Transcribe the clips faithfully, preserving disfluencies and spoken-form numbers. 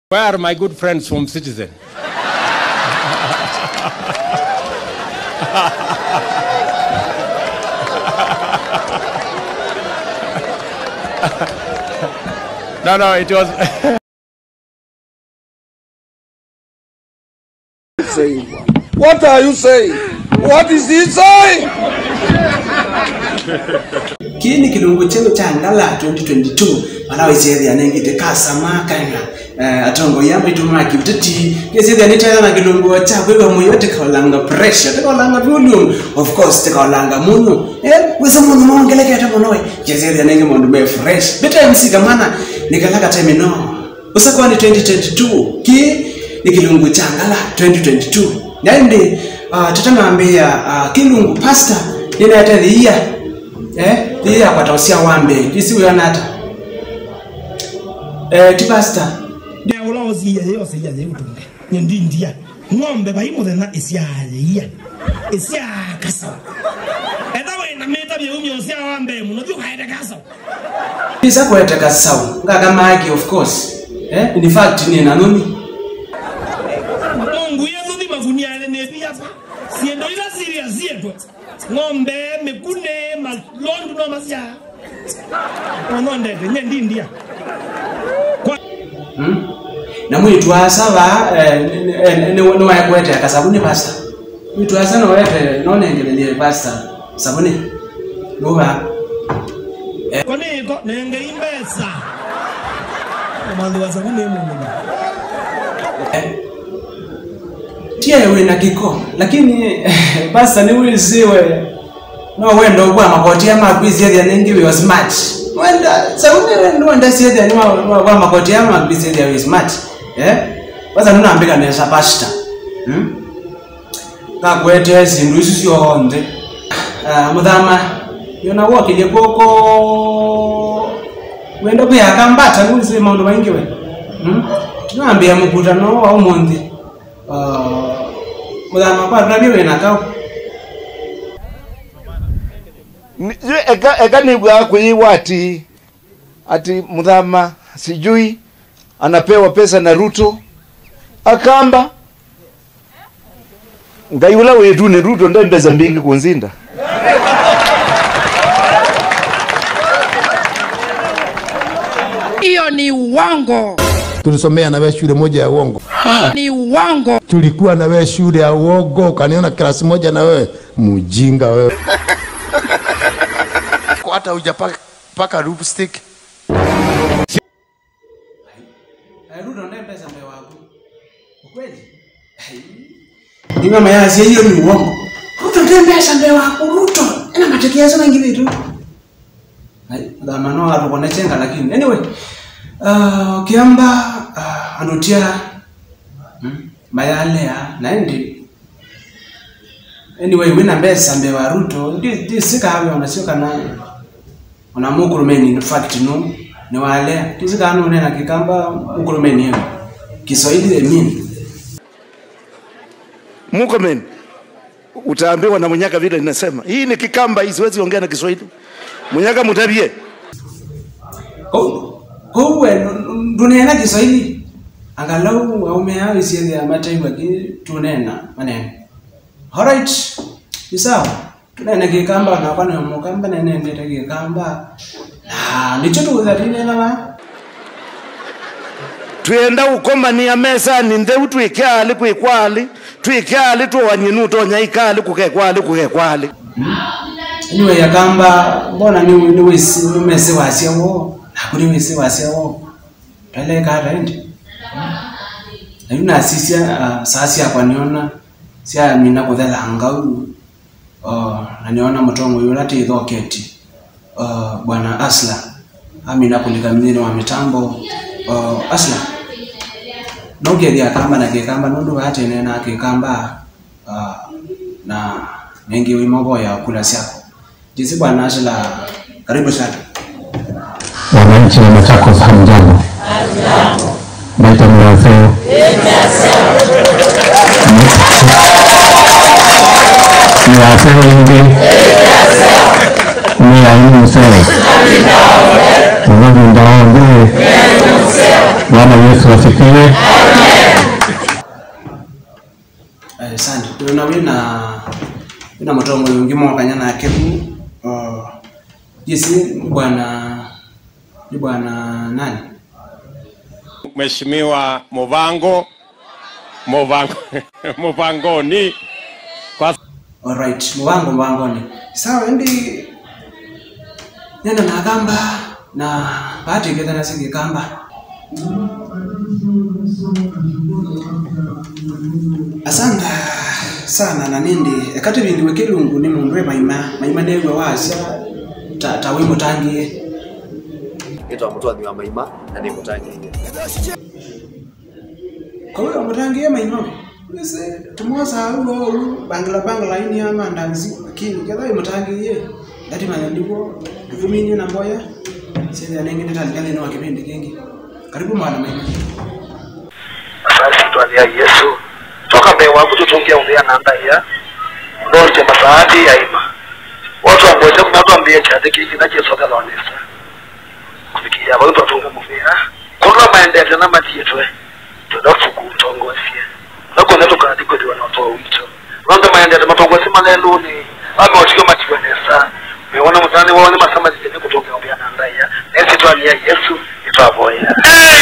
Where are my good friends from Citizen? No, no, it was... What are you saying? What is he saying? Kini kilungu chenu changala twenty twenty-two manawe chezi anengite kasa makanga atongo yambo itumana kibutati yesi anita na kilungu cha kwa moyo tekolanga pressure tekolanga volume of course tekolanga munu eh wesa munu mongeleke ata monoe yesi anenge mundu be fresh beta M C kamana nikalaka time no usakwa ni twenty twenty-two ki ni kilungu changala twenty twenty-two nende uh, tutanaambia uh, kilungu pastor nina hata the eh the year kwa tausia wambe kisi uyonata eh ti pastor ndia ulozi ya yose ya yutunge nyendi ndia ngombe baimo thena isia ya isia kasa edawe na meta bye umyo sia wambe muno byo kaida kasa kisa kwa taka sawa ngaga magi of course eh in fact ni nanoni mungu yesu di mafunia ne pia siendo ila serious yetu ngombe mekune malondu no masia ononde nyendi ndia hmm na mwitu asaba eh ne no ya kwete akasabuni pastor mwitu asana wete no nengelele pastor sabuni loba eh kone ko nenge Mbesa omandu sabuni mungu eh tia wewe na kiko lakini pastor ni wiziwe no wendo kwa makoti ya mabisi ya nengi we was smart wenda sabuni wendo nda siya ni wa makoti ya mabisi ya we smart eh basa nuna ambika nesa pastor hm ka kwete zindu sio honde ah mudhama yona woki le koko wendo kwa Kamba nguzi maundu maingi we hm tunaambia mkutano wa umondi ah mudhama kwa rabio ina kao eka eka ni bwa kuyiwa ati ati mudhama sijui anapewa pesa na Ruto akamba ngayula wetu ni Ruto ndo Mbesa mbingi kunzinda hiyo ni uongo. Tulisomea na wewe shule moja ya uongo. Ni uongo. Tulikuwa na wewe shule ya uongo, kaniona klasi moja na wewe mjinga wewe. Kwa hata hujapaka paka lipstick. Ruto ndiye Mbesa mbe wako. Ukweli? Ni mama yazi hiyo ni uongo. Ruto ndiye Mbesa mbe wako Ruto. Ina matokeo sana ngine tu. Hai, dhamano hapo kuna chenga lakini anyway, uh Kamba uh, anotia hmm, mayale ya naendi. Anyway, wina Mbesa mbe wa Ruto, ndi sika hapo unashoka naye. Ona mukurumeni in fact no ni wale tisika anu nena Kikamba mukurumeni hiyo Kiswahili emini Mukomen utaambiwa na Munyaka vile ninasema hii ni Kikamba, hii siwezi ongea na Kiswahili. Munyaka mutabie oh oh well dunena Kiswahili angalau waume hao isiende ya mataifa ki tunena maneno alright ni sawa tunena Kikamba na kwa na Mukamba na nende Kikamba ah ndicho tu zatine na tuenda ukoma ni amesa ni ndeu tuikali kuikwali tuikali tu wanyinu to nyaikali kukekwali kukekwali anyway ya Kamba mbona ni ni wisi umese wasia wo hakuni wisi wasia wo pele ka rende ayuna sisia sasi kwa niona sia mina kudhala angau uh naniona mtongo yule ati dhoketi uh bwana Asla amina kulika mnene wa mitambo uh Asla nogeli ya Kamba na Kikamba nundu hata nena Kikamba uh na mengi wimogo ya kula siako jinsi bwana Asla karibu sana wananchi wa Machakos hamjambo. Naitwa Mbesa. Ni asema hivi. Ni aimu sana. Mungu ndaombe. Bwana Yesu asifiwe. Eh, asante. Tuna wina wina motongo yungi mwakanya na kebu. Uh, Yesi bwana ni bwana nani? Mheshimiwa Movango Movango Muvangoni kwa All right, Movango Mvangoni. Sawa, ndi nenda na Kamba na bahati ngeza na singi Kamba. Asante sana na nindi ekati bindi wekilungu ni mundu maima maima newe wasya ta tawe mutangi ito mutwathi wa maima na ni mutangi kwa hiyo mutangi ya maima wese tumoza huo bangla bangla ini ya mandanzi lakini kadha mutangi ye dati manyandigo dufumini na mboya sasa nengine talikale no kipindi kingi karibu mwana maima. Asante twali ya Yesu toka bewa kututungia umbea nanda ya ndote masaadi ya ima watu ambao kuna watu ambao chate kiki na Yesu akalonesa kufikia watu watunga muvea kwa maendeleo na matitwe tunafuku utongosia nako neto kandi kwa wana watu wito wanda maendeleo matongosi maneno ni ama wachiko machibonesa meona mtani wao ni masama zitende kutoka umbea nanda ya nesi twali ya Yesu itwaboya.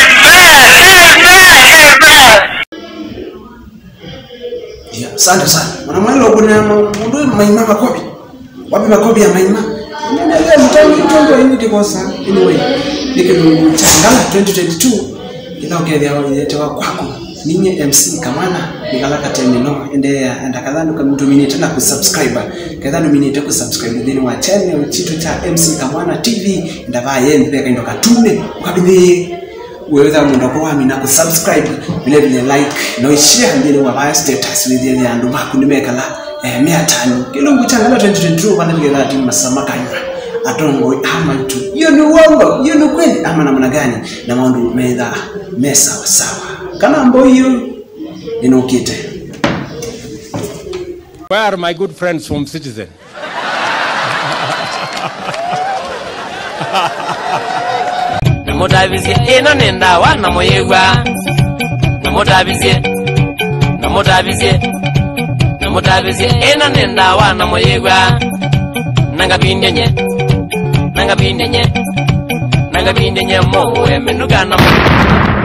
Yeah, asante sana. Mwana mwelo kuna mundu maima makobi. Wapi makobi ya maima? Nene mtangi tongo ini dikosa. Anyway, nikilu changala twenty twenty-two kila ugedya yetewa kwako. Ninye M C Kamana nikalaka tena no endea endakadhani kumdominate na kusubscribe. Kadhani dominate kusubscribe then wa channel chitu cha M C Kamana T V ndava yende peka ndo katune ukabidhi wewe mundu kwa amina ku subscribe vile vile like no share ndile wa status with ile andu bakunimekala eh mia tano kilungu changala twenty twenty-two bana ngela timu masama kanywa atongo ama tu hiyo ni uongo hiyo ni kweli ama namna gani na maundu medha mesa sawa kana mbo hiyo inokite. Where are my good friends from Citizen? Namotabizie ena nenda wana moyegwa Namotabizie Namotabizie Namotabizie ena nenda wana moyegwa Nanga bindenye Nanga bindenye Nanga bindenye mowe menugana